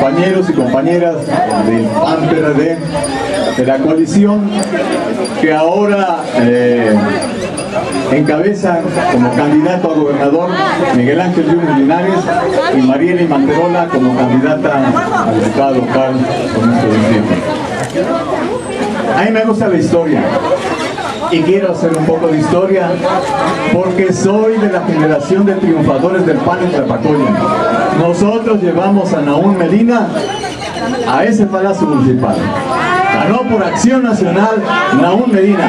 compañeros y compañeras del PAN-PRD, de la coalición que ahora encabezan como candidato a gobernador Miguel Ángel Yunes Linares y Marieli Manterola como candidata a diputada local con este distrito. A mí me gusta la historia y quiero hacer un poco de historia porque soy de la generación de triunfadores del PAN en Tlapacoyan. Nosotros llevamos a Nahum Medina a ese palacio municipal. Ganó por Acción Nacional Nahum Medina.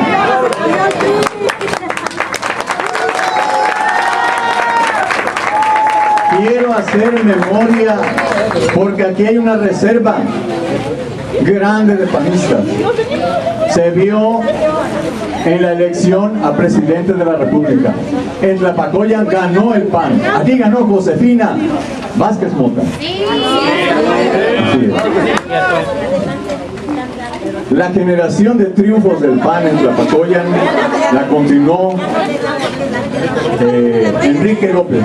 Quiero hacer memoria porque aquí hay una reserva grande de panistas. Se vio en la elección a presidente de la República. En Tlapacoyan ganó el PAN. Aquí ganó Josefina Vázquez Mota. Así es. La generación de triunfos del PAN en Tlapacoyan la continuó Enrique López,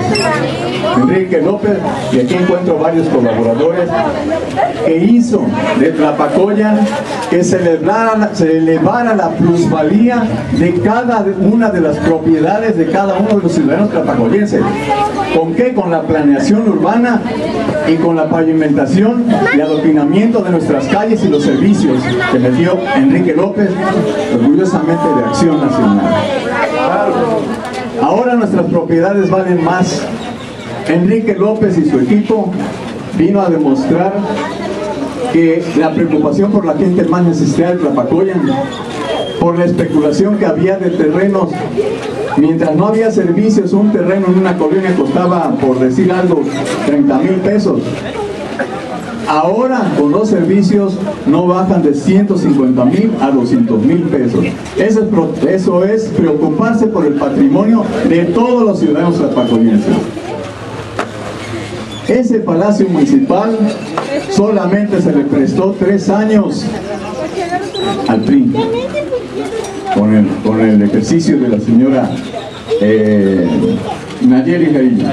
y aquí encuentro varios colaboradores, que hizo de Tlapacoyan que se elevara la plusvalía de cada una de las propiedades de cada uno de los ciudadanos tlapacoyenses. ¿Con qué? Con la planeación urbana y con la pavimentación y adoquinamiento de nuestras calles y los servicios que me dio Enrique López, orgullosamente de Acción Nacional. Ahora nuestras propiedades valen más. Enrique López y su equipo vino a demostrar que la preocupación por la gente más necesitada de Tlapacoyan, por la especulación que había de terrenos, mientras no había servicios, un terreno en una colonia costaba, por decir algo, 30,000 pesos. Ahora, con los servicios, no bajan de 150,000 a 200,000 pesos. Eso es preocuparse por el patrimonio de todos los ciudadanos tlapacoyenses. Ese palacio municipal solamente se le prestó 3 años al PRI, con el ejercicio de la señora Nayeli Jarillo.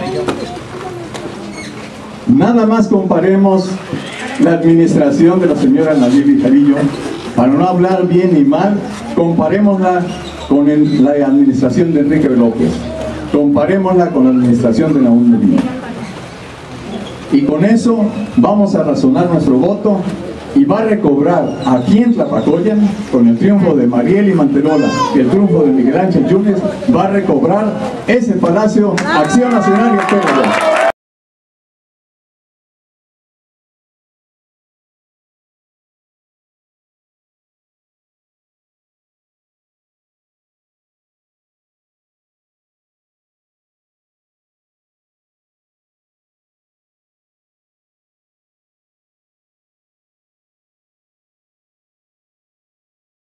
Nada más comparemos la administración de la señora Nayeli Jarillo, para no hablar bien ni mal, comparémosla con la administración de Enrique López, comparémosla con la administración de Nahum Medina. Y con eso vamos a razonar nuestro voto y va a recobrar aquí en Tlapacoyan, con el triunfo de Marieli Manterola y el triunfo de Miguel Ángel Yunes, va a recobrar ese palacio Acción Nacional y el PRD.